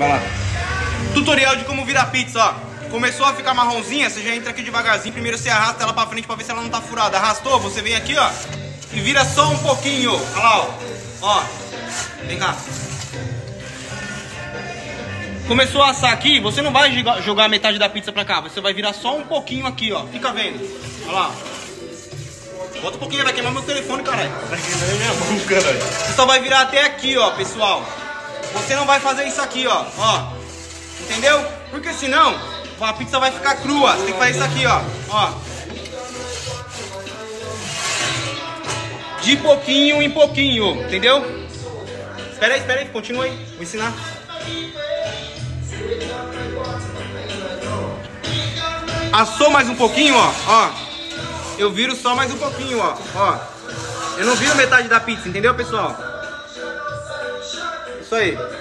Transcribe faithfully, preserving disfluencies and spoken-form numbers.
Vai lá. Tutorial de como virar pizza, ó. Começou a ficar marronzinha, você já entra aqui devagarzinho. Primeiro você arrasta ela pra frente pra ver se ela não tá furada. Arrastou, você vem aqui, ó, e vira só um pouquinho. Olha lá, ó. Ó. Vem cá. Começou a assar aqui, você não vai jogar metade da pizza pra cá. Você vai virar só um pouquinho aqui, ó. Fica vendo. Olha lá. Bota um pouquinho, vai queimar meu telefone, caralho. Vai queimar minha mão, caralho. Você só vai virar até aqui, ó, pessoal. Você não vai fazer isso aqui, ó. Ó. Entendeu? Porque senão a pizza vai ficar crua. Você tem que fazer isso aqui, ó. Ó. De pouquinho em pouquinho, entendeu? Espera aí, espera aí, continua aí. Vou ensinar. Assou mais um pouquinho, ó. Ó. Eu viro só mais um pouquinho, ó. Ó. Eu não viro metade da pizza, entendeu, pessoal? Isso aí.